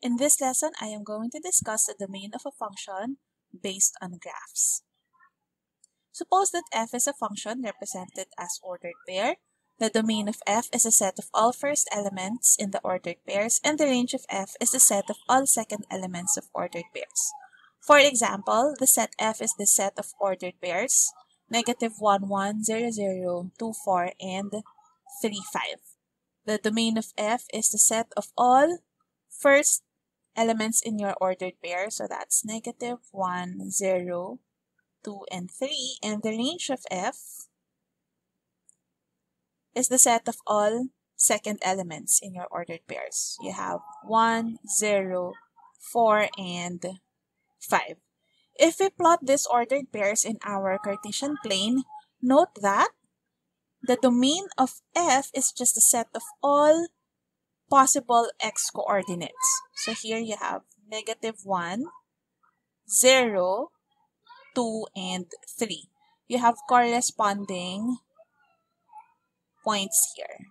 In this lesson, I am going to discuss the domain of a function based on graphs. Suppose that f is a function represented as ordered pair. The domain of f is a set of all first elements in the ordered pairs, and the range of f is the set of all second elements of ordered pairs. For example, the set f is the set of ordered pairs -1, 1, 0, 0, 2, 4, and 3, 5. The domain of f is the set of all first elements in your ordered pair, so that's -1, 0, 2, and 3, and the range of f is the set of all second elements in your ordered pairs. You have 1, 0, 4, and 5. If we plot these ordered pairs in our Cartesian plane, note that the domain of f is just a set of all possible x coordinates. So here you have -1, 0, 2, and 3. You have corresponding points here,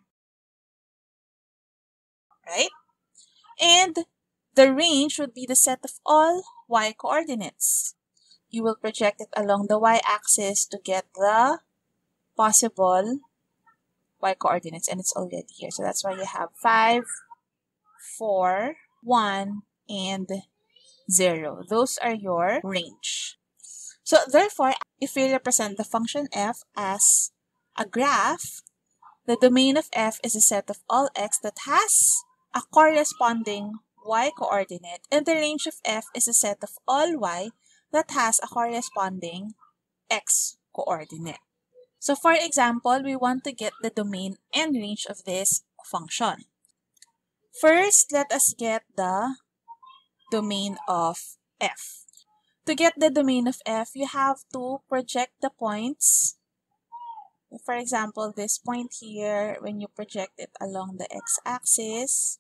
right? And the range would be the set of all y coordinates. You will project it along the y-axis to get the possible y coordinates, and it's already here. So that's why you have 5, 4, 1, and 0. Those are your range. So therefore, if we represent the function f as a graph, the domain of f is a set of all x that has a corresponding y coordinate, and the range of f is a set of all y that has a corresponding x coordinate. So for example, we want to get the domain and range of this function. First, let us get the domain of f. To get the domain of f, you have to project the points. For example, this point here, when you project it along the x-axis,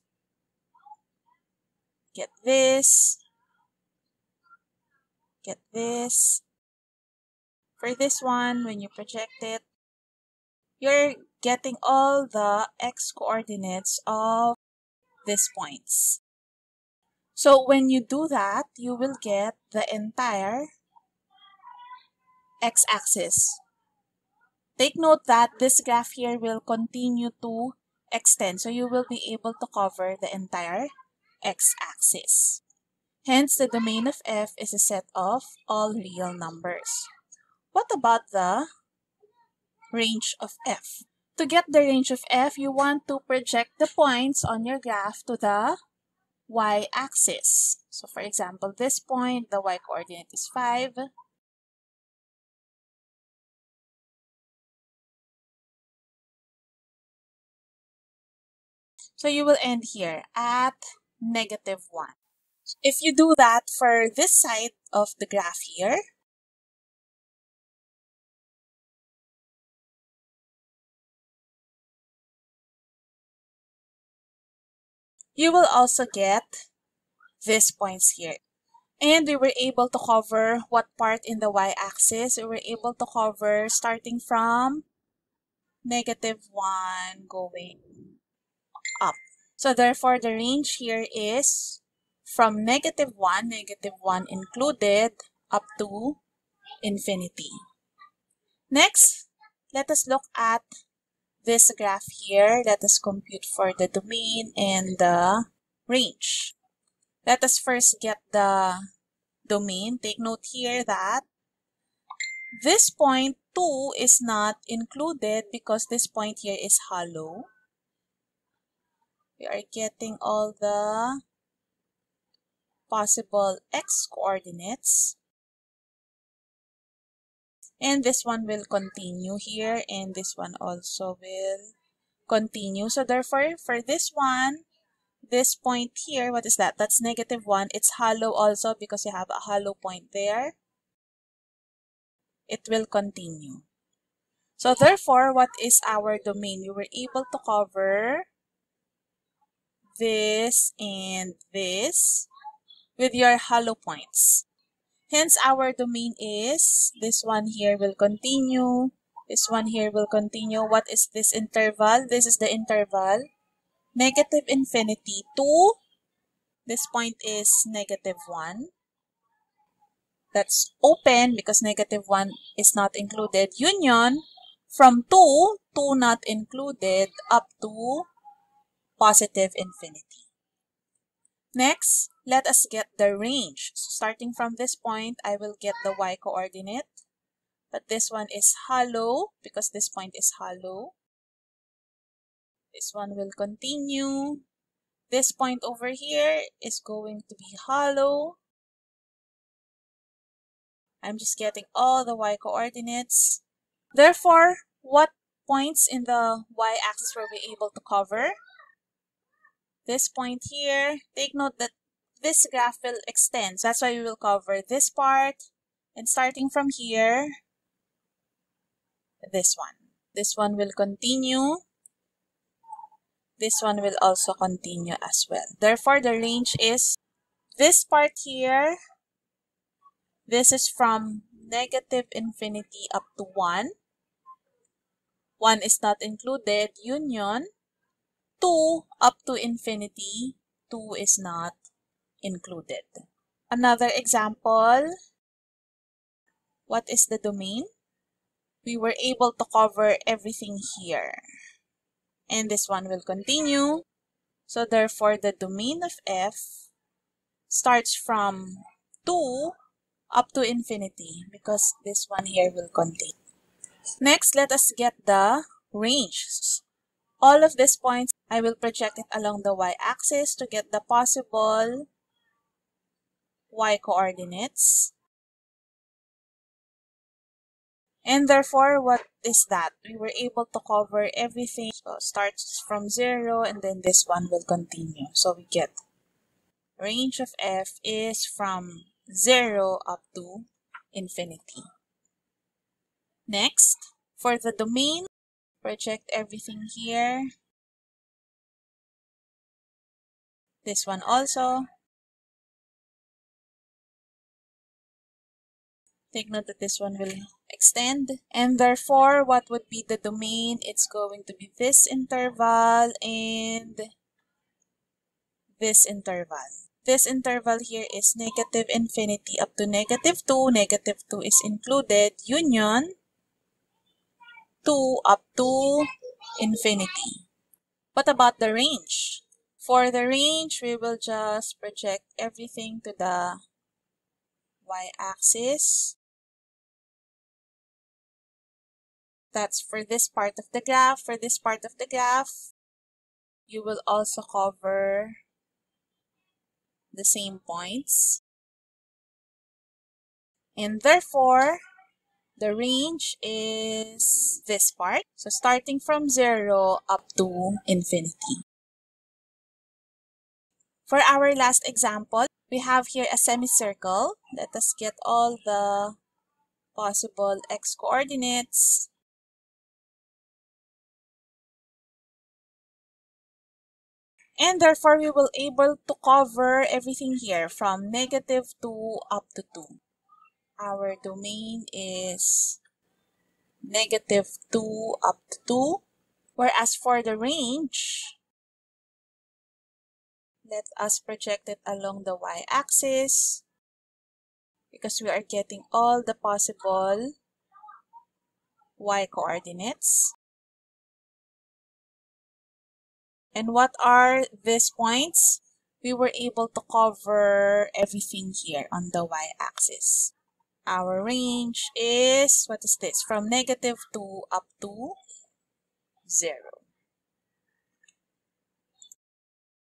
get this. For this one, when you project it, you're getting all the x coordinates of these points. So when you do that, you will get the entire x-axis. Take note that this graph here will continue to extend, so you will be able to cover the entire x-axis. Hence, the domain of f is a set of all real numbers. What about the range of f? To get the range of f, you want to project the points on your graph to the y-axis. So for example, this point, the y-coordinate is 5. So you will end here at -1. If you do that for this side of the graph here, you will also get these points here. And we were able to cover what part in the y-axis? We were able to cover starting from -1 going up. So therefore, the range here is from -1 included, up to infinity. Next, let us look at this graph here. Let us compute for the domain and the range. Let us first get the domain. Take note here that this point 2 is not included because this point here is hollow. We are getting all the possible x coordinates. And this one will continue here, and this one also will continue. So therefore, for this one, this point here, what is that? That's -1. It's hollow also because you have a hollow point there. It will continue. So therefore, what is our domain? We were able to cover this and this with your hollow points. Hence, our domain is, this one here will continue, this one here will continue. What is this interval? This is the interval, -infinity to This point is -1. That's open because -1 is not included. Union from 2, 2 not included, up to positive infinity. Next, let us get the range. So starting from this point, I will get the y-coordinate. But this one is hollow because this point is hollow. This one will continue. This point over here is going to be hollow. I'm just getting all the y-coordinates. Therefore, what points in the y-axis were we able to cover? This point here, take note that this graph will extend. So that's why we will cover this part. And starting from here, this one. This one will continue. This one will also continue as well. Therefore, the range is this part here. This is from -infinity up to 1. 1 is not included. Union. 2 up to infinity. 2 is not included. Another example. What is the domain? We were able to cover everything here. And this one will continue. So therefore, the domain of f starts from 2 up to infinity because this one here will continue. Next, let us get the range. All of these points, I will project it along the y-axis to get the possible y-coordinates. And therefore, what is that? We were able to cover everything. So it starts from 0 and then this one will continue. So we get range of f is from 0 up to infinity. Next, for the domain, project everything here. This one also. Take note that this one will extend. And therefore, what would be the domain? It's going to be this interval and this interval. This interval here is -infinity up to -2. -2 is included. Union 2 up to infinity. What about the range? For the range, we will just project everything to the y-axis. That's for this part of the graph. For this part of the graph, you will also cover the same points. And therefore, the range is this part. So starting from 0 up to infinity. For our last example, we have here a semicircle. Let us get all the possible x-coordinates. And therefore, we will able to cover everything here from -2 up to 2. Our domain is -2 up to 2. Whereas for the range, let us project it along the y-axis because we are getting all the possible y-coordinates. And what are these points? We were able to cover everything here on the y-axis. Our range is, what is this? From -2 up to 0.